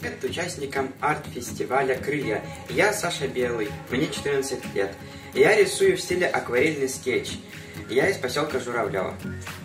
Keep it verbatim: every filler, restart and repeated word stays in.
Привет участникам арт-фестиваля «Крылья». Я Саша Белый, мне четырнадцать лет. Я рисую в стиле акварельный скетч. Я из поселка Журавлево.